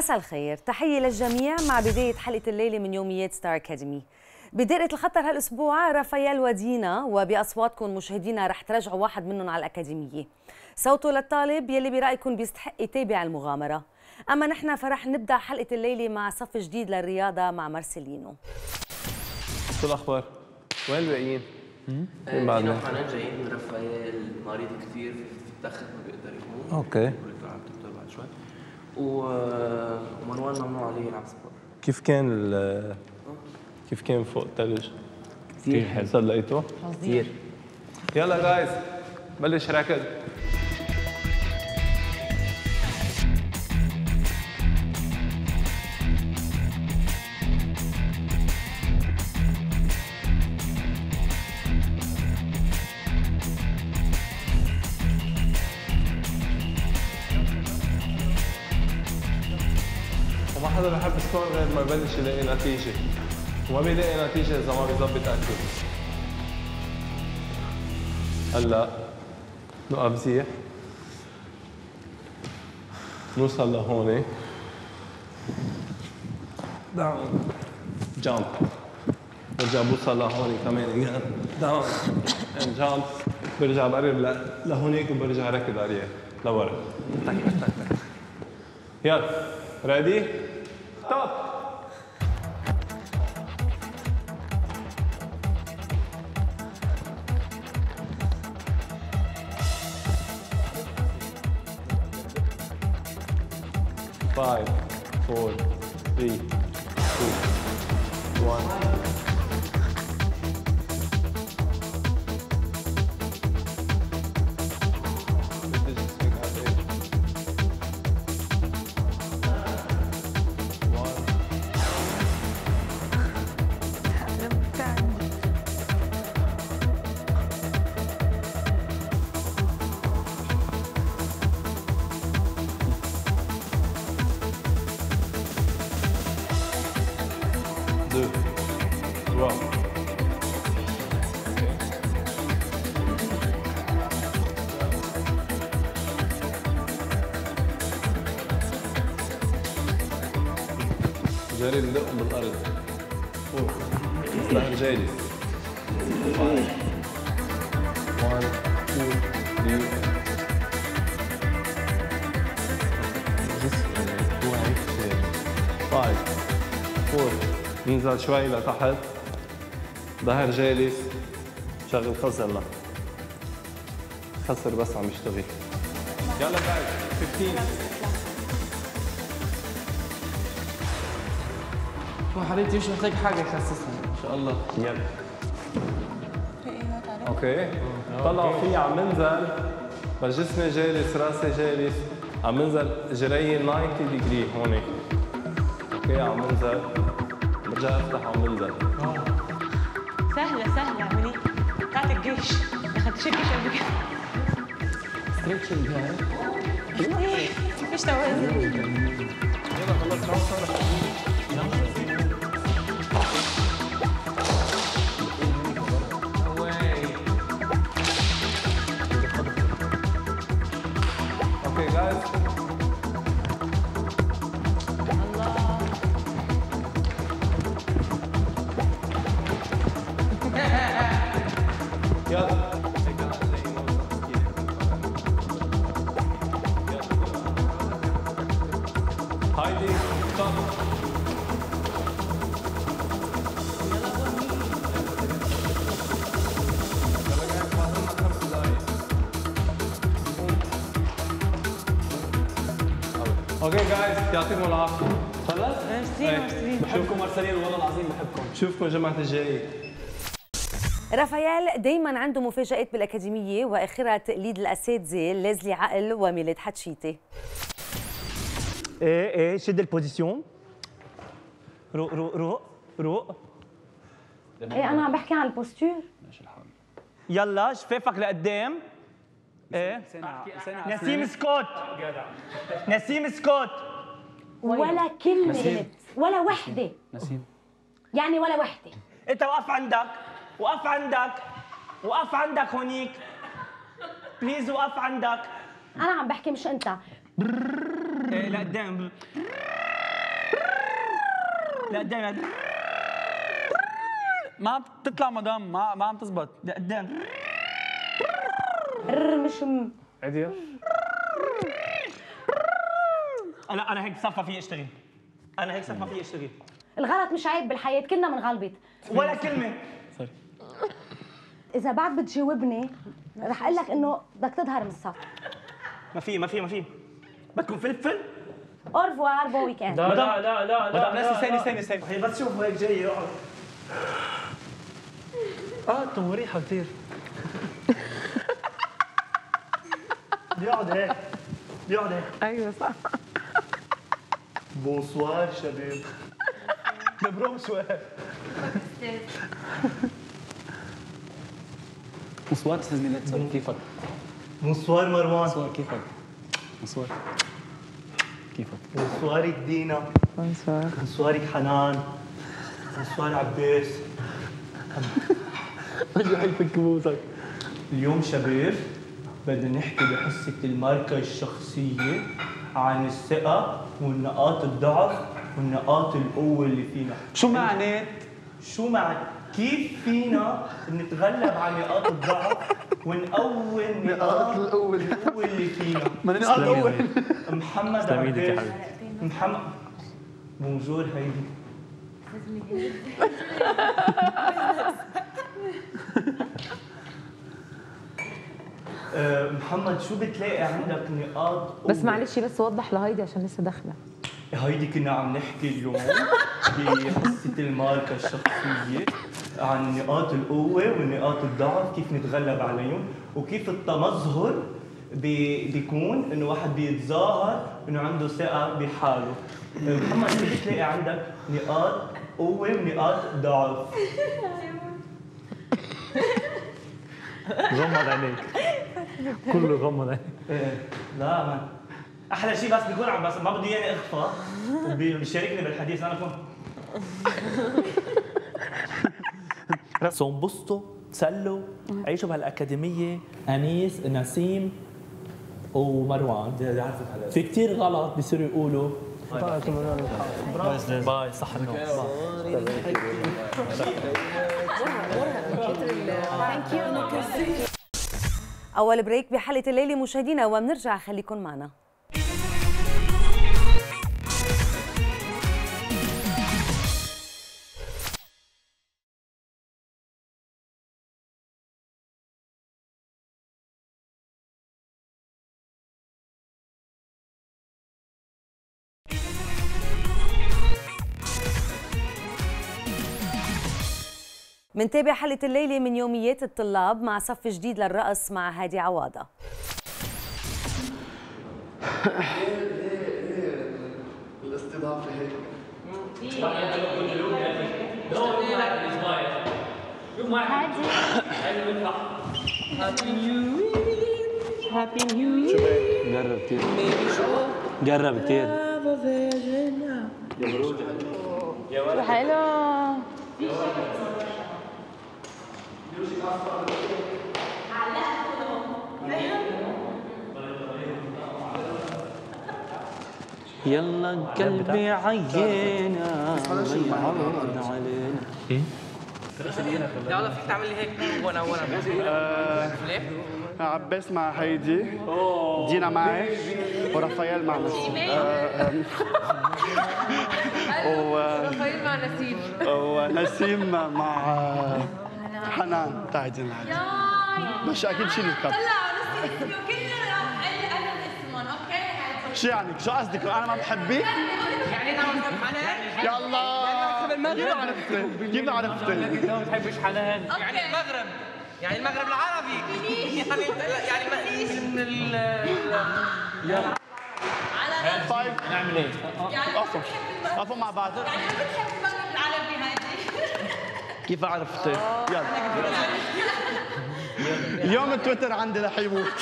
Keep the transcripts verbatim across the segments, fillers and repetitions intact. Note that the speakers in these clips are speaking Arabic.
مساء الخير، تحية للجميع مع بداية حلقة الليلة من يوميات ستار أكاديمي. بدائرة الخطر هالأسبوع رافائيل ودينا، وبأصواتكم مشاهدينا رح ترجعوا واحد منهم على الأكاديمية. صوته للطالب يلي برأيكم بيستحق يتابع المغامرة. أما نحن فرح نبدأ حلقة الليلة مع صف جديد للرياضة مع مارسيلينو. شو الأخبار؟ وين الباقيين؟ مين بعدنا؟ احنا جايين من رافائيل مريض كثير في التخت ما بيقدر يقوم. اوكي. بيقدر على الدكتور بعد شوي. ومروان ممنوع عليه يلعب سبور. كيف كان ال كيف كان فوق الثلج؟ كثير حلو. صار لقيته؟ كثير. يلا جايز بلش ركض. وما حدا بحب سكور غير ما يبلش يلاقي نتيجة، وما بيلاقي نتيجة إذا ما بيظبط أكله. هلا نوقف زيح، نوصل لهون، داون جامب، برجع بوصل لهون كمان داون جامب، برجع بقرب لهونيك وبرجع ركض عليه لورا. تك تك تك. يلا ريدي؟ ستوب. five, four, three, two, one. Deux, trois. جاري اللقم بالأرض. فوق. استهر جالس. Five. One, two, three. Five. Four. ننزل شوي لتحت، ظهر جالس، شغل خزر لا خسر بس عم يشتغل. يلا جايز خمستاشر. حبيبتي مش محتاج حاجة يخسسها إن شاء الله. يلا. اوكي. طلعوا فيه عم ننزل، بس جسمي جالس، راسي جالس، عم ننزل جريي تسعين ديجري هون. اوكي عم ننزل. برجع افتح عم ننزل. سهلة سهلة اعملي بتاعت الجيش، ما خدتش الجيش قبل كده. ستريتشنج هاي. ايه مفيش توازن. يلا خلص روح. اوكي جايز. يلا هايدي ستوب. اوكي جايز يعطيكم العافيه. خلص؟ ميرسي ميرسي. بحبكم مارسيلين والله العظيم بحبكم. بشوفكم جماعه الجاي. رافائيل دايما عنده مفاجآت بالأكاديمية، وآخرها تقليد الأساتذة ليزلي عقل وميلاد حتشيتي. ايه ايه شد البوزيسيون. روق روق روق روق. ايه انا عم بحكي عن البوستور. يلا شفافك لقدام. ايه نسيم سكوت. نسيم سكوت. ولا كلمة ولا وحدة. نسيم. يعني ولا وحدة. انت وقف عندك، وقف عندك، وقف عندك هونيك. بليز وقف عندك. انا عم بحكي مش انت. ايه لقدام. لقدام ما عم تطلع مدام، ما ما عم تزبط. لقدام مش م... عديا لا انا هيك صفى فيي اشتغل. انا هيك صفى فيي اشتغل. الغلط مش عيب بالحياة، كلنا بنغلبط. ولا كلمة. إذا بعد بتجاوبني رح أقول لك إنه بدك تظهر من الصف. ما في ما في ما في. بدكم فلفل؟ أورفوار بون ويكند. لا لا لا لا مدام ناس استني استني استني. هي بس شوفوا هيك جاي يقعد. اه انتم مريحة كثير. بيقعد هيك. بيقعد هيك. ايوه صح. بونسوار شباب. دبرهم شوي. بونسوار استاذ ميلاد، كيفك؟ بونسوار مروان. بونسوار كيفك؟ بونسوار كيفك؟ بونسوارك دينا. بونسوار. بونسوارك حنان. بونسوار عباس. رجع يفك بوسك. اليوم شباب بدنا نحكي بحصة الماركة الشخصية عن الثقة والنقاط الضعف والنقاط القوة اللي فينا. شو معنات؟ شو معنى كيف فينا نتغلب على نقاط الضعف ونقوي نقاط القوة اللي فينا. ما نقاط القوة. محمد عباس. محمد بونجور هيدي. محمد شو بتلاقي عندك نقاط قوة؟ بس معلش بس وضح لهيدي عشان لسه داخله. هيدي كنا عم نحكي اليوم بحصة الماركة الشخصية عن نقاط القوة ونقاط الضعف، كيف نتغلب عليهم وكيف التمظهر بي بيكون انه واحد بيتظاهر انه عنده ثقة بحاله. محمد شو بتلاقي عندك نقاط قوة ونقاط ضعف؟ غمض عينيك. كله غمض عينيك. ايه لا ما احلى شيء بس بيكون عم بس ما بده اياني اخفى وبيشاركني بالحديث انا كون سو انبسطوا تسلوا عيشوا بهالاكاديميه. انيس نسيم ومروان في كثير غلط بيصيروا يقولوا باي باي صح أول بريك بحلقة الليلة مشاهدينا وبنرجع، خليكن معنا. منتابع حلقة الليلة من يوميات الطلاب مع صف جديد للرقص مع هادي عواضة. الاستضافة هيك. هابي نيو قرب كثير. قرب كثير. يا حلو. يلا قلبي عينا يعرض علينا. يلا فيك تعمل لي هيك وانا وانا ليه؟ عباس مع هيدي، دينا معي ورافائيل مع نسيم. رافائيل مع نسيم. ونسيم مع حنان تاع دينا. بس اكيد شيل الكب. طلعوا نسيم كلنا انا الاسمون اوكي؟ شو يعني؟ شو قصدك؟ انا ما بحبك؟ يعني انت ما بتحب حنان؟ يلا كيف عرفتي؟ كيف عرفتي؟ انت ما بتحبش حنان. يعني المغرب يعني المغرب العربي يعني يعني من ال على فايف نعمل ايه؟ قفوا قفوا مع بعض. يعني ما بتحب المغرب العربي هادي؟ كيف عرفتي؟ يلا اليوم تويتر عندي رح يموت.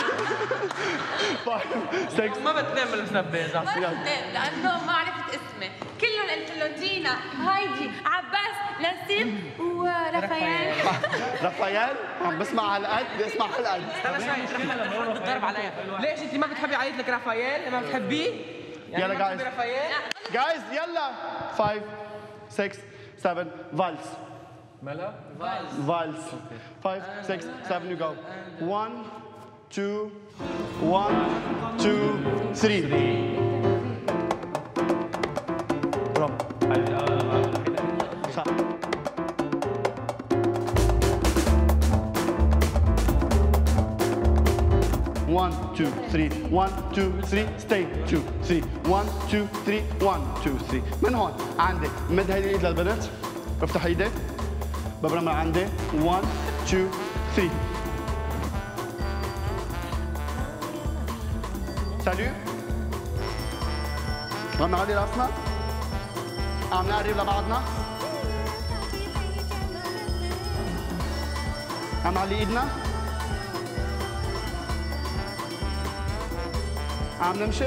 فايف ما بتنام المسبه ما بتنام لانه ما عرفت اسمي. كلهم قلت له دينا، هايدي، عباس، نسيم ورافائيل. رافائيل عم بسمع على القد، بسمع على القد. استنى شوي رح تضرب عليا. ليش انت ما بتحبي عيط لك رافائيل؟ ما بتحبيه؟ يلا جايز. جايز يلا. فايف six, seven, valse. ملا Valse. Five, six, seven, you go. One, two, one, two, three. برافو. صح. One, two, three. One, two, three. Stay. Two, three. One, two, three. One, two, three. من هون عندك مد هيدي الايد للبنت. افتح ايدك. ببرم عندي one, two, three. Salut. غمنا علي راسنا. عم نقرب لبعضنا. عم نعلي ايدنا. عم نمشي.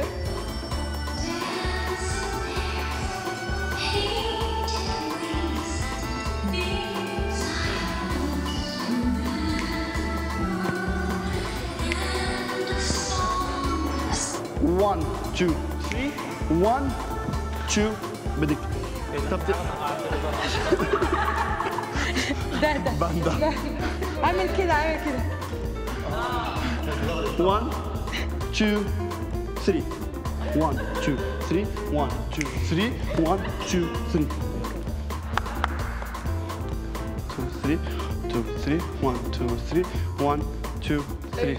One, two, three. One, two. بدك تبدأ. ده ده باندا. عامل كده عامل كده. One, two, three. One, two, three. One, two, three. One, two, three. Two, three. Two, three. One, two, three. One, two, three.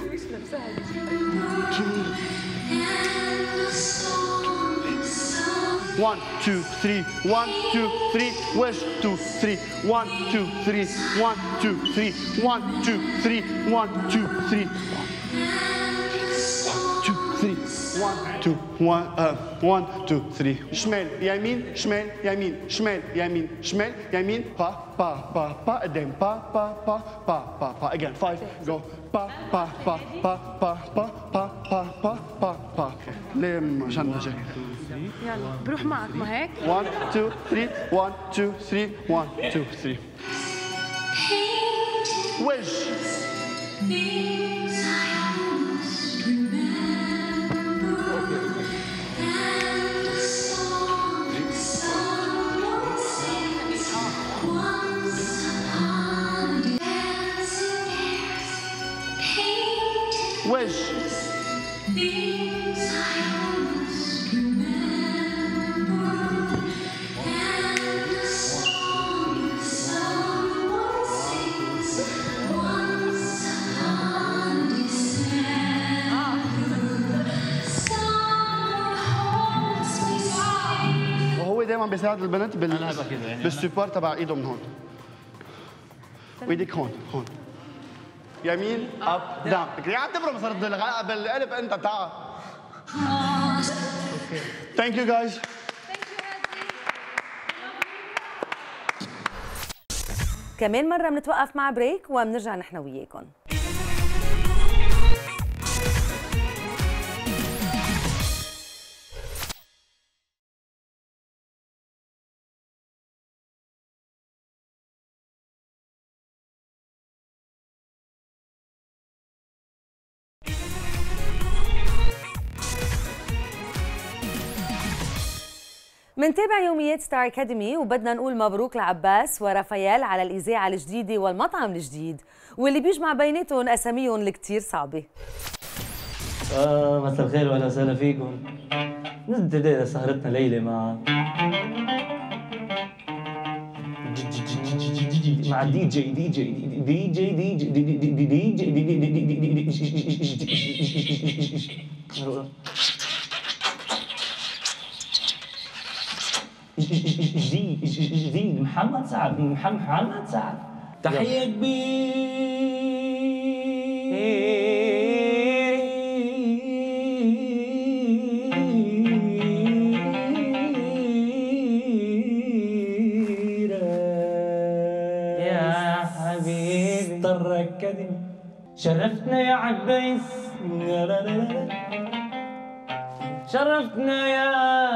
One, two, three. One, two, three. Where's two, three? One, two, three. One, two, three. One, two, three. One, two, three. Two, three. One, two, one, uh, one, two, three. شمال يمين شمال يمين شمال يمين شمال يمين با با با با قدام با با با با با با again five go با با با با با با با با با با با ليه عشان نجي يلا بروح معك ما هيك؟ one two three one two three one two three. وجه وجه وهو دائما بيساعد البنت بال بالسوبر تبع ايده من هون وايدك هون هون يمين اب داون يا عم تبرم صرت بالقلب انت تعال ثانك يو جايز. كمان مرة بنتوقف مع بريك وبنرجع نحن وياكم. منتابع يوميات ستار اكاديمي وبدنا نقول مبروك لعباس ورافائيل على الإذاعة الجديدة والمطعم الجديد واللي بيجمع بيناتهم أساميهم الكتير صعبة. آه مساء الخير وأهلا وسهلا فيكم. نبدأ سهرتنا ليلة مع مع دي جي دي جي دي جي دي جي دي جي دي جي جديد جديد محمد سعد محمد محمد سعد تحية كبيرة يا حبيبي ستار اكاديمي شرفتنا يا عباس لا لا لا شرفتنا يا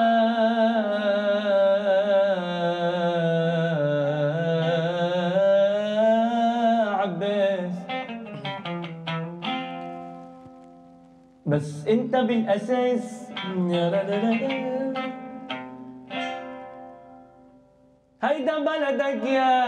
عباس بس انت بالاساس يا لا لا لا بلدك يا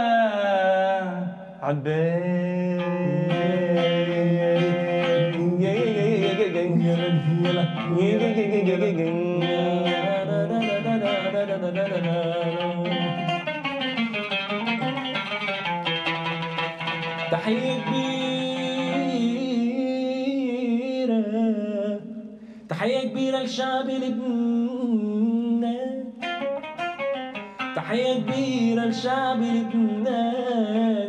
تحية كبيرة تحية كبيرة لشعب لبنان تحية كبيرة لشعب لبنان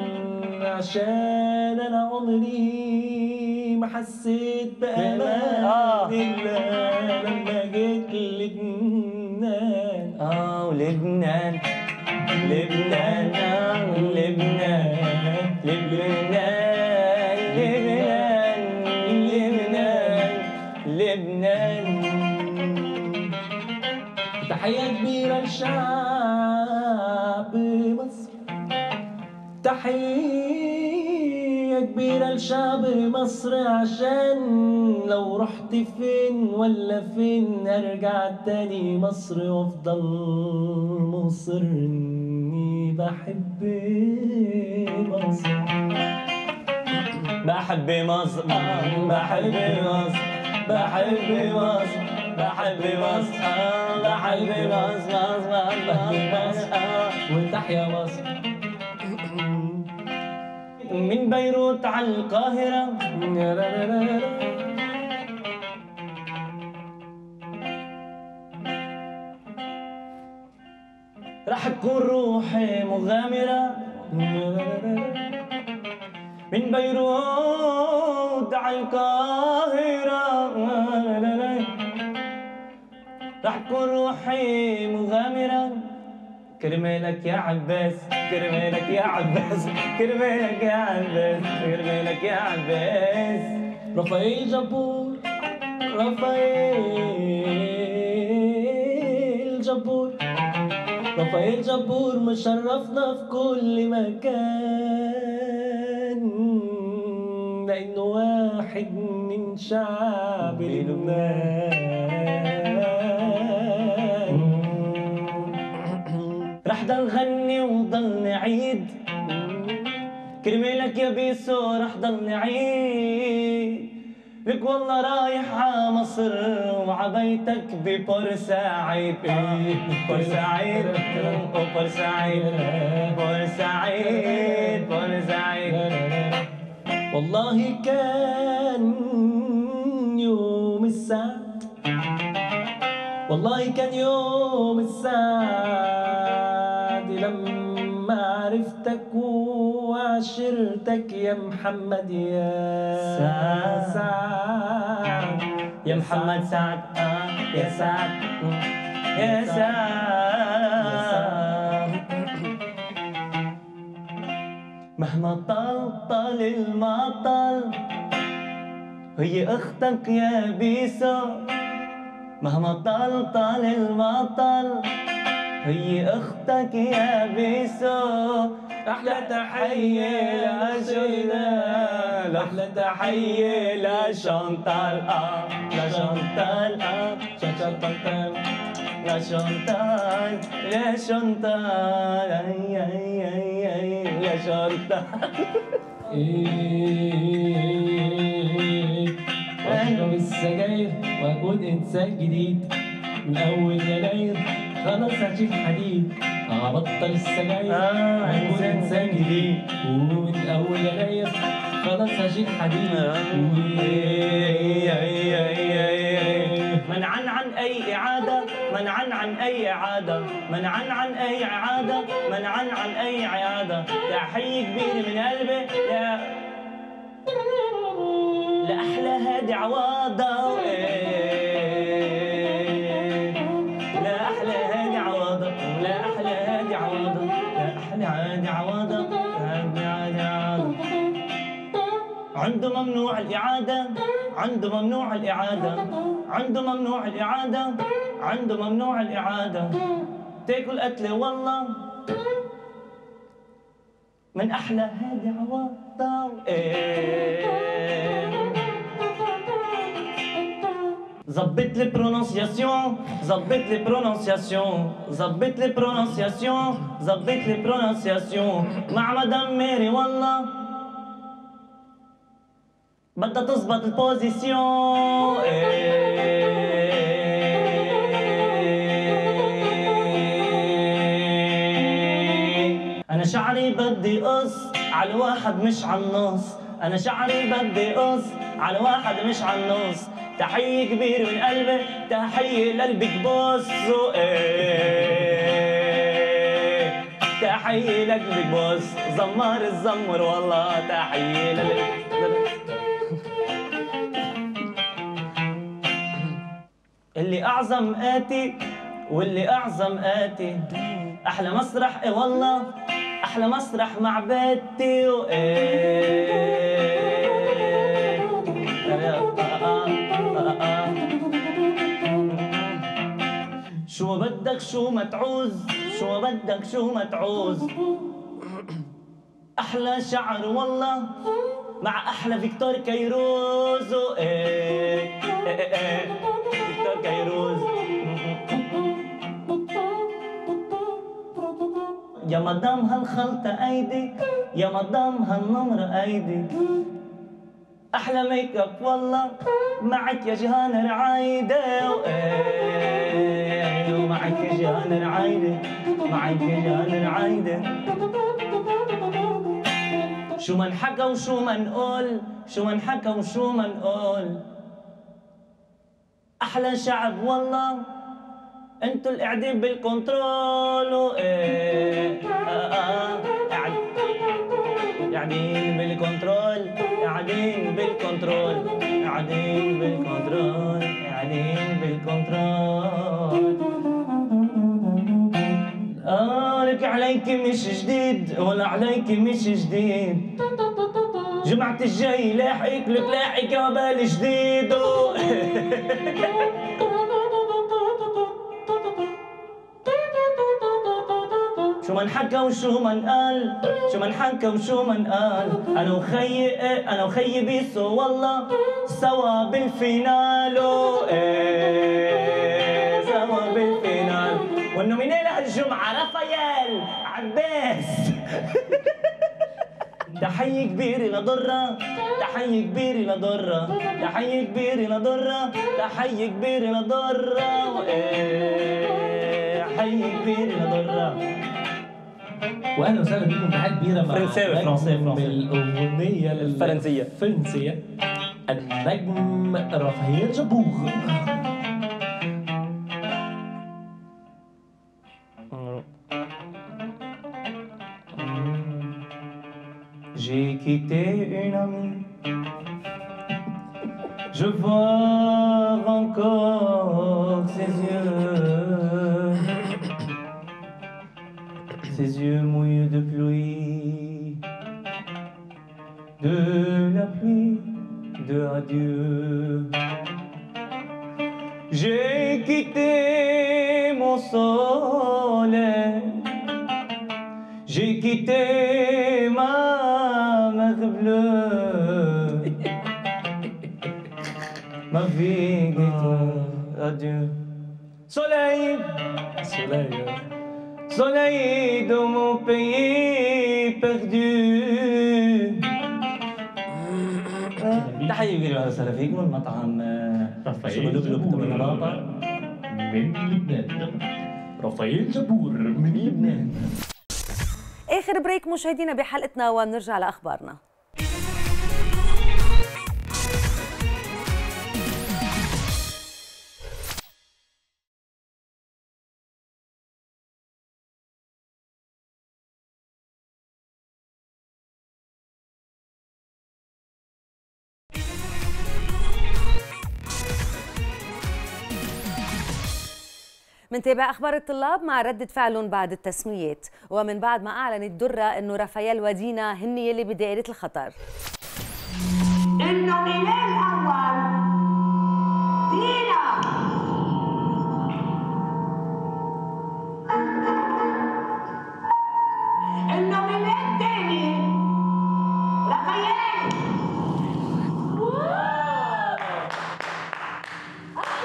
عشان أنا عمري ما حسيت بأمان إلا لما جيت لبنان. آه ولبنان لبنان آه لبنان لبنان لبنان لبنان لبنان. تحية كبيرة لشعب مصر تحية كبيرة لشعب مصر عشان لو رحت فين ولا فين ارجع تاني مصر وافضل مصر اني بحب مصر بحب مصر آه بحب مصر بحب مصر بحب مصر آه بحب مصر مصر مصر آه وتحيا مصر. من بيروت على القاهرة راح تكون روحي مغامرة. من بيروت على القاهرة راح تكون روحي مغامرة. كرمالك يا عباس كرمالك يا عباس كرمالك يا عباس كرمالك يا عباس. رفائيل جبور رفائيل جبور رفائيل جبور مشرفنا في كل مكان لأنه واحد من شعب لبنان. رح ضل غني وضل نعيد كرمالك يا بيسو رح ضل نعيد لك والله رايح ع مصر وعبيتك ببورسعيد. بورسعيد وبورسعيد بورسعيد بورسعيد. والله كان يوم السعد والله كان يوم السعد لما عرفتك وعشرتك يا محمد يا سعد يا محمد سعد آه يا سعد يا سعد. مهما طال طال المطل هي اختك يا بيسو. مهما طال طال المطل هي اختك يا بيسو. احلى تحية لشيلان احلى تحية لشانتال اه لشانتال اه شانتال لشانتال لشانتال اي اي اي اي لشانتال. واشرب السجاير واكون انسان جديد من اول يناير خلاص هشيل حديد هبطل السجاير واكون انسان جديد ومن اول يناير خلاص هشيل حديد. منعا عن اي اعاده منعا عن اي اعاده منعا عن اي اعاده منعا عن اي اعاده. تحيه كبيره من قلبي يا لأحلى هادي عواضة لأحلى هادي عواضة لأحلى هادي عواضة لأحلى هادي عواضة هادي هادي عواضة. عنده ممنوع الإعادة عنده ممنوع الإعادة عنده ممنوع الإعادة عنده ممنوع الإعادة. تاكل قتلة والله من أحلى هادي عواضة. ظبط لي برونونسياسيون ظبط لي برونونسياسيون ظبط لي برونونسياسيون ظبط لي برونونسياسيون مع مدام ميري والله بدها تظبط البوزيسيون. انا شعري بدي قص على واحد مش على النص، انا شعري بدي قص على واحد مش على النص. تحية كبير من قلبي تحية للبيج بوس ايه تحية للبيج بوس زمار الزمر والله تحية للبيج اللي اعظم آتي واللي اعظم آتي احلى مسرح ايه والله احلى مسرح مع بيتي وايه شو بدك شو ما تعوز شو بدك شو ما تعوز احلى شعر والله مع احلى فيكتور كيروز ايه ايه ايه فيكتور كيروز. يا مدام هالخلطة ايدي يا مدام هالنمرة ايدي احلى ميك اب والله معك يا جهان رعايدة ومعك يا جهان رعايدة معك يا جهان رعايدة. شو ما انحكى وشو ما نقول شو ما انحكى وشو ما نقول احلى شعب والله انتو اللي قاعدين بالكنترول ايه قاعدين بالكنترول قاعدين بالكنترول قاعدين بالكنترول قاعدين بالكنترول. آه لك عليكي مش جديد ولا عليكي مش جديد جمعة الجاي لاحقك لك لاحق يا بال جديد شو ما انحكى وشو ما انقال شو ما انحكى وشو ما انقال انا وخيي انا وخيي بيسو والله سوا بالفينال ايه سوا بالفينال. والنومينيه لهالجمعه رافائيل عباس تحية كبيرة لضرة تحية كبيرة لضرة تحية كبيرة لضرة تحية كبيرة لضرة ايه تحية كبيرة لضرة. واهلا وسهلا بكم في حلقه كبيره مع فرنساوي فرنساوي بالاغنيه الفرنسيه الفرنسيه النجم رافائيل جابور. J'ai quitté une amie, je vois encore ses yeux, ses yeux mouillés de pluie, de la pluie, de adieu. J'ai quitté mon soleil, j'ai quitté ma mer bleue, ma vie est adieu. Soleil, soleil, soleil de mon pays perdu. تحية كبيرة وسهلا فيكم من مطعم رافائيل جابور من رابع من لبنان. رافائيل جابور من لبنان. اخر بريك مشاهدينا بحلقتنا وبنرجع لاخبارنا. منتابع اخبار الطلاب مع ردة فعلهم بعد التسميات ومن بعد ما اعلنت درة انه رافائيل ودينا هن يلي بدائرة الخطر. النومينيه الاول دينا. النومينيه الثاني رافائيل.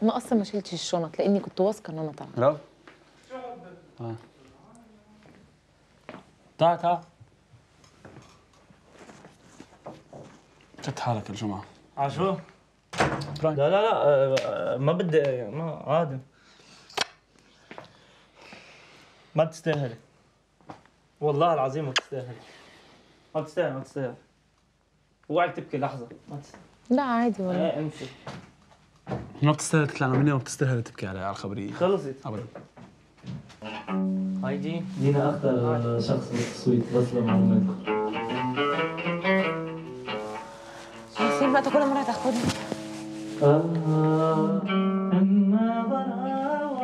انا اصلا ما شلتش الشنط لاني كنت واثقه ان انا طالعه. برافو. اه تعال تعال. شد حالك الجمعة. عشو؟ لا لا لا ما بدي ما عادي. ما بتستاهلي. والله العظيم ما بتستاهلي. ما بتستاهل ما بتستاهل. اوعك تبكي لحظة، ما تستاهل. لا عادي والله. ايه امشي. ما بتستاهل تطلع مني وما بتستاهل تبكي علي على الخبرية. خلصت. ابدا. هايدي دينا اكثر شخص بالتصويت بس لمعلوماتكم. نسيب بقى كل مرة تاخدني. آه أما براوة.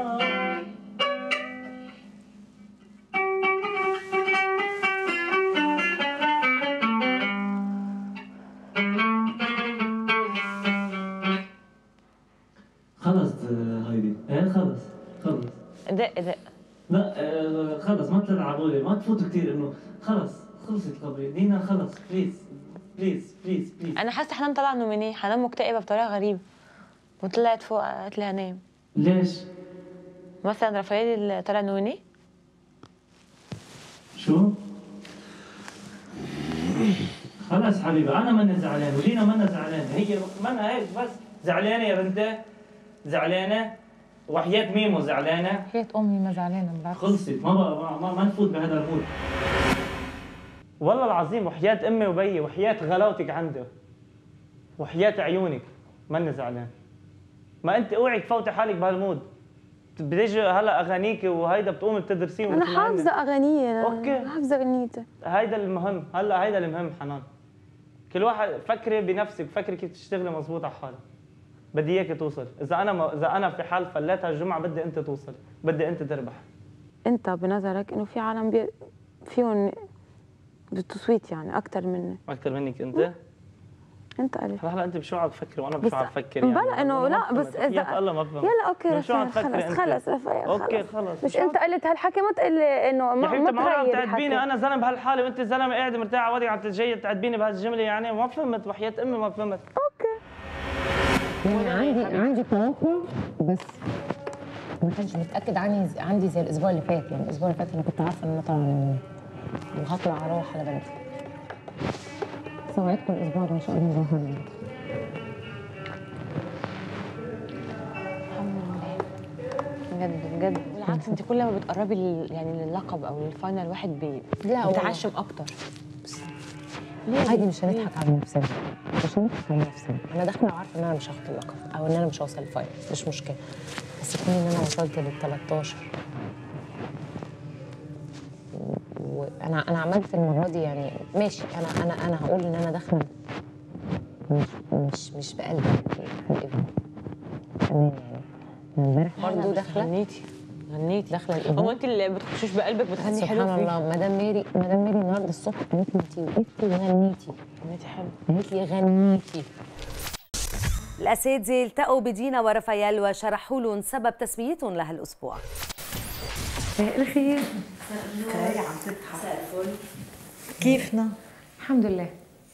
خلص هايدي، ايه خلص خلص. دق دق. لا آه خلص ما تلعبوا لي، ما تفوتوا كثير انه خلص خلصت الخبرية، دينا خلص بليز بليز بليز بليز. انا حاسه حنان طلع نومينيه، حنان مكتئبه بطريقه غريبه وطلعت فوق قالت لي هنام. ليش؟ مثلا رافائيل اللي طلع نومينيه. شو؟ خلص حبيبي انا ماني زعلان ولينا مانا زعلانه، هي مانا هيك بس زعلانه يا بنتي زعلانه وحياة ميمو زعلانه. حياة امي ما زعلانه بالعكس. خلصت ما بقى ما, ما نفوت بهذا المود. والله العظيم وحياة امي وبيي وحياة غلاوتك عنده وحياة عيونك ماني زعلان. ما انت اوعي تفوتي حالك بهالمود. بتيجي هلا اغانيك وهيدا بتقومي بتدرسيه. انا حافظه اغانيه. اوكي حافظه اغنيته. هيدا المهم. هلا هيدا المهم حنان. كل واحد فكري بنفسك، فكري كيف تشتغلي مضبوط على حالك. بدي اياك توصل. اذا انا ما... اذا انا في حال فليت هالجمعه بدي انت توصل، بدي انت تربح. انت بنظرك انه في عالم بي... فيهم بالتصويت يعني اكثر مني. اكثر منك انت؟ انت قلت. هلا انت بشو عم تفكري وانا بشو عم بفكر يعني؟ بلا انه لا بس اذا الله ما بفهم. يلا اوكي شو عم تفكري خلص خلص رفايل اوكي خلص. مش انت قلت هالحكي ما تقول لي انه ما ما ما عم تعاتبيني انا زلمه بهالحاله وانت زلمه قاعده مرتاحه على وضعك عم تجي تعاتبيني بهالجمله يعني ما فهمت وحياة امي ما فهمت. اوكي يعني عندي عندي توقع بس ما كانش متاكد عني عندي زي الاسبوع اللي فات. يعني الاسبوع اللي فات انا كنت عارفه ان انا طالعه من وهطلع اروح على بلدي. سوعدكم الاسبوع ده ان شاء الله ظهرنا. بجد بجد بالعكس انت كل ما بتقربي يعني للقب او للفاينل الواحد بي... بيتعشم اكتر. هايدي مش هنضحك على نفسنا، مش هنضحك على نفسنا. انا داخله وعارفه ان انا مش هاخد اللقب او ان انا مش هوصل الفاينل، مش مشكله. بس يكون ان انا وصلت لل تلتاشر وانا انا عملت المره دي يعني ماشي. انا انا انا هقول ان انا داخله مش مش مش بقلبي في الايفنت كمان يعني. امبارح برضه داخله غنيتي غنيتي داخله الايفنت. هو انت اللي بتخشيش بقلبك بتغني حلو؟ سبحان الله. مدام ميري مدام ميري النهارده الصبح قالت لي انت وقفتي وغنيتي. غنيتي حلو. قالت لي غنيتي. الأساتذة التقوا بدينا ورافائيل وشرحوا لهم سبب تسميتهم لهالأسبوع. مساء الخير. خير عم تضحك. مساء الفل. كيفنا؟ الحمد لله.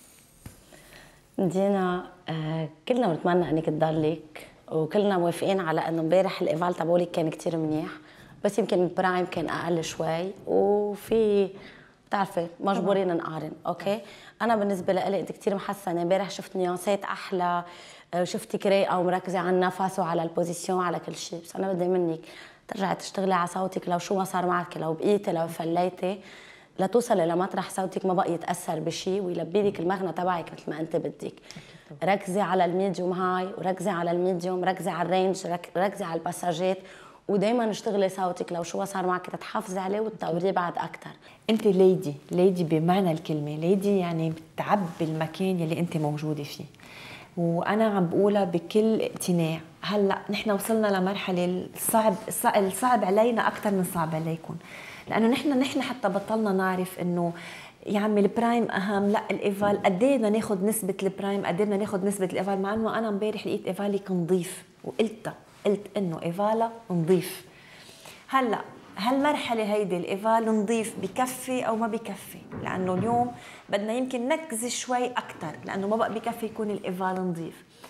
دينا آه كلنا بنتمنى انك تضلك وكلنا موافقين على انه امبارح الايفال تبعولك كان كثير منيح، بس يمكن البرايم كان اقل شوي وفي بتعرفي مجبورين نقارن. اوكي انا بالنسبه لي انت كثير محسنه امبارح، شفت نيانسات احلى، شفتك رايقه ومركزه على النفس وعلى البوزيشن وعلى كل شيء. بس انا بدي منك ترجعي تشتغلي على صوتك لو شو ما صار معك، لو بقيتي لو فليتي لتوصلي لمطرح صوتك ما بقى يتاثر بشيء ويلبي لك المغنى تبعك مثل ما انت بدك. ركزي على الميديوم هاي وركزي على الميديوم، ركزي على الرينج، ركزي على الباساجات ودائما اشتغلي صوتك لو شو صار معك تتحافظي عليه وتطوريه بعد اكثر. انت ليدي ليدي بمعنى الكلمه، ليدي يعني بتعبي المكان يلي انت موجوده فيه، وانا عم بقولها بكل اقتناع. هلا نحن وصلنا لمرحله الصعب الصعب علينا اكثر من صعب عليكم، لانه نحن نحن حتى بطلنا نعرف انه يا عمي البرايم اهم، لا الايفال قد ايه بدنا ناخذ نسبه البرايم، قد ايه بدنا ناخذ نسبه الايفال. مع انه انا امبارح لقيت ايفالك نظيف وقلتها، قلت انه ايفالا نظيف. هلا هالمرحله هيدي الايفال نظيف بكفي او ما بكفي؟ لانه اليوم بدنا يمكن نركز شوي اكثر، لانه ما بقى بكفي يكون الايفال نظيف.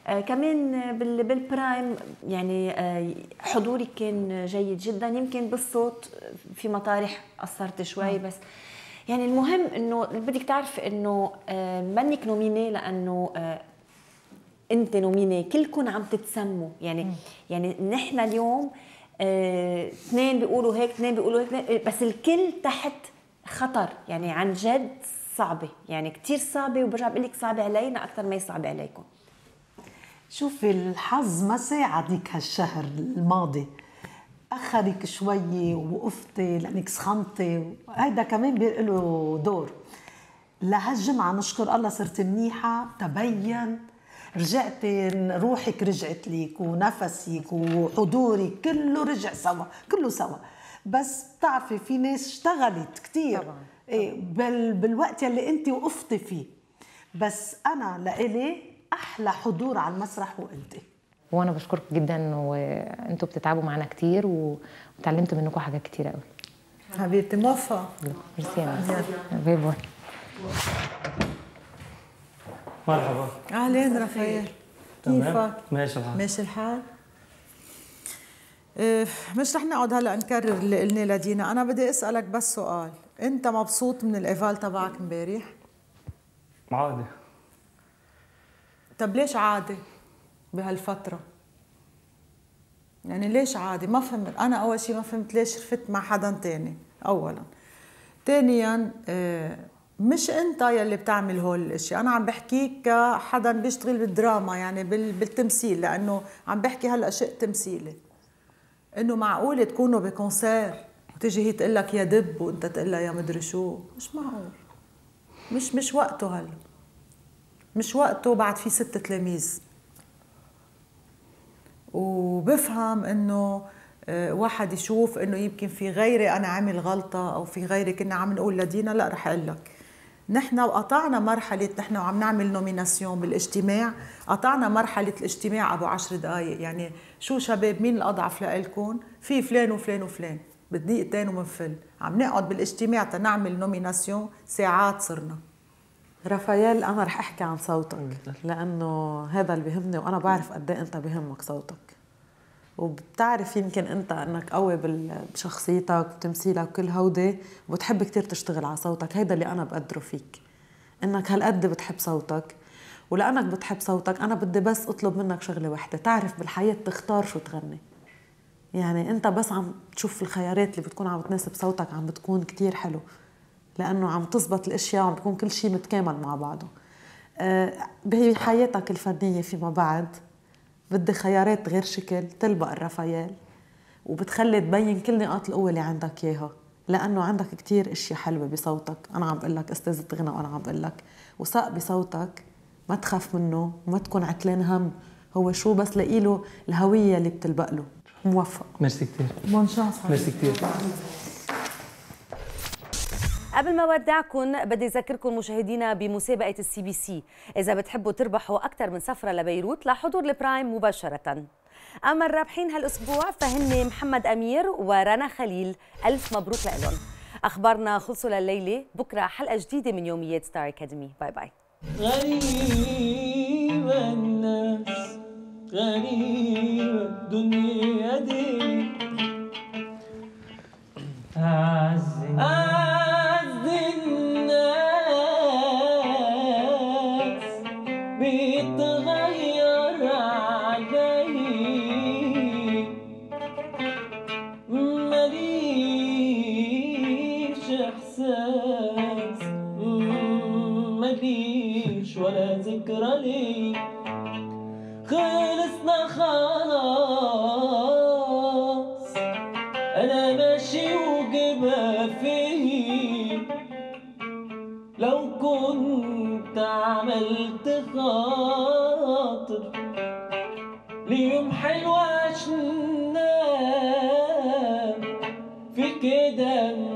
آه كمان بال بالبرايم يعني آه حضوري كان جيد جدا. يمكن بالصوت في مطارح قصرت شوي، بس يعني المهم انه بدك تعرف انه آه منك نوميني لانه آه انت نوميني، كلكم عم تتسموا يعني. م. يعني نحن اليوم اثنين آه بيقولوا هيك، اثنين بيقولوا هيك، بس الكل تحت خطر يعني. عن جد صعبه يعني، كثير صعبه، وبرجع بقول لك صعبه علينا اكثر ما هي صعبه عليكم. شوفي الحظ ما ساعدك هالشهر الماضي، اخرك شوي ووقفتي لانك سخنتي، هيدا كمان له دور. لهالجمعه نشكر الله صرت منيحه، تبين رجعتي، روحك رجعت لك ونفسك وحضورك كله رجع سوا، كله سوا. بس بتعرفي في ناس اشتغلت كثير طبعا. إيه بال بالوقت اللي انت وقفتي فيه، بس انا لإلي احلى حضور على المسرح وانت. وانا بشكرك جدا، وانتوا بتتعبوا معنا كتير وتعلمت منكم حاجات كتير قوي. حبيبتي موفقه. ميرسي يا باي باي. مرحبا. اهلين رفايل، كيفك؟ ماشي الحال. ماشي الحال. إيه مش رح نقعد هلا نكرر اللي قلنا لدينا، انا بدي اسالك بس سؤال، انت مبسوط من الايفال تبعك امبارح؟ عادي. طب ليش عادي بهالفتره؟ يعني ليش عادي؟ ما فهمت انا. اول شيء ما فهمت ليش رفت مع حدا تاني اولا. ثانيا إيه مش انت يلي بتعمل هول الاشياء، انا عم بحكيك كحدا بيشتغل بالدراما يعني بالتمثيل، لانه عم بحكي هلا شيء تمثيلي. انه معقول تكونوا بكونسير وتيجي هي تقول لك يا دب وانت تقول لها يا مدري شو؟ مش معقول. مش مش وقته هلا، مش وقته. بعد في ست تلاميذ، وبفهم انه واحد يشوف انه يمكن في غيري انا عامل غلطه، او في غيري كنا عم نقول لدينا. لا رح اقول لك، نحن قطعنا مرحله، نحن وعم نعمل نوميناسيون بالاجتماع، قطعنا مرحله الاجتماع ابو عشر دقائق. يعني شو شباب مين الاضعف لإلكم؟ في فلان وفلان وفلان، بدقيقتين ومنفل. عم نقعد بالاجتماع تنعمل نوميناسيون ساعات صرنا. رافائيل انا رح احكي عن صوتك، لانه هذا اللي بيهمني، وانا بعرف قد ايه انت بيهمك صوتك، وبتعرف يمكن انت انك قوي بشخصيتك بتمثيلك كل هودي، وبتحب كتير تشتغل على صوتك. هيدا اللي انا بقدره فيك، انك هالقد بتحب صوتك. ولانك بتحب صوتك انا بدي بس اطلب منك شغله واحده، تعرف بالحياه تختار شو تغني. يعني انت بس عم تشوف الخيارات اللي بتكون عم تناسب صوتك عم بتكون كتير حلو، لانه عم تزبط الاشياء وعم بيكون كل شيء متكامل مع بعضه. أه بحياتك الفنيه فيما بعد بدي خيارات غير شكل تلبق الرافائيل، وبتخلي تبين كل نقاط القوه اللي عندك اياها، لانه عندك كتير اشياء حلوه بصوتك. انا عم بقول لك استاذه غنى، وانا عم بقول لك وثق بصوتك، ما تخاف منه وما تكون عتلان هم. هو شو بس لاقي له الهويه اللي بتلبق له. موفق. ميرسي كثير. بون شانس. ميرسي كثير. قبل ما ودعكم بدي اذكركم مشاهدينا بمسابقه السي بي سي، اذا بتحبوا تربحوا اكثر من سفره لبيروت لحضور البرايم مباشره. اما الرابحين هالاسبوع فهن محمد امير ورنا خليل، الف مبروك لهم. اخبارنا خلصوا لليله، بكره حلقه جديده من يوميات ستار اكاديمي. باي باي. غريبة الناس، غريبة الدنيا دي، أعز أعز الناس بيتغير علي، ماليش إحساس، ماليش ولا ذكرى لي، خلصنا خلاص، أنا ماشي وجبها فيه، لو كنت عملت خاطر ليوم حلو عشنا في كده